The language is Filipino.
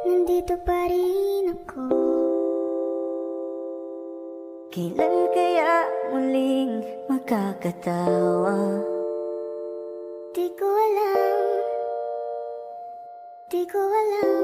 nandito pa rin ako. Kailan kaya muling magkakatawa? Di ko alam, di ko alam.